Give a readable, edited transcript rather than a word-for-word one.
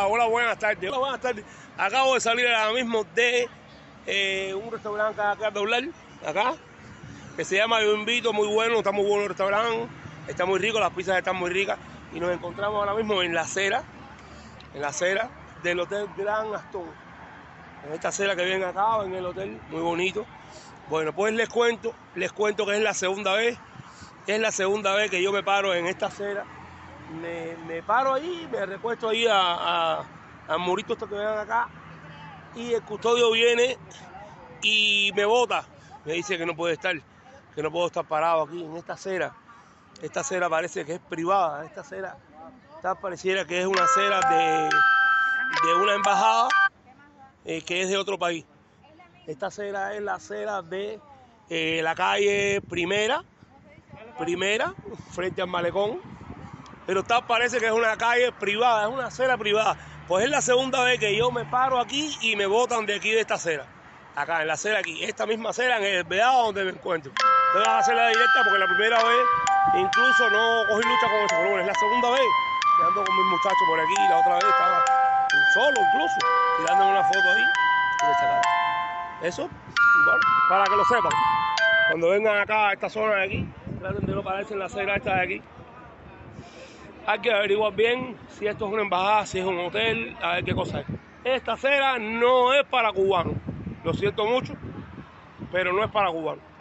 Hola, buenas tardes. Hola, buenas tardes. Acabo de salir ahora mismo de un restaurante acá a doblar, acá, que se llama Yo Invito, muy bueno, está muy bueno el restaurante, está muy rico, las pizzas están muy ricas, y nos encontramos ahora mismo en la acera del Hotel Gran Aston, en esta acera que viene acá, en el hotel, muy bonito. Bueno, pues les cuento que es la segunda vez que yo me paro en esta acera. Me paro ahí, me recuesto ahí al murito esto que ven acá, y el custodio viene y me bota, me dice que no puedo estar parado aquí en esta acera. Esta acera parece que es privada, esta acera pareciera que es una acera de una embajada que es de otro país. Esta acera es la acera de la calle Primera, frente al malecón. Pero parece que es una calle privada, es una acera privada. Pues es la segunda vez que yo me paro aquí y me botan de aquí de esta acera. Acá, en la acera aquí, esta misma acera en el Vedado donde me encuentro. Entonces voy a hacer la directa porque la primera vez incluso no cogí lucha con eso. Pero bueno, es la segunda vez que ando con mis muchachos por aquí. La otra vez estaba solo incluso, tirándome una foto ahí. Eso, bueno, para que lo sepan. Cuando vengan acá a esta zona de aquí, traten de no pararse en la acera esta de aquí. Hay que averiguar bien si esto es una embajada, si es un hotel, a ver qué cosa es. Esta acera no es para cubanos. Lo siento mucho, pero no es para cubanos.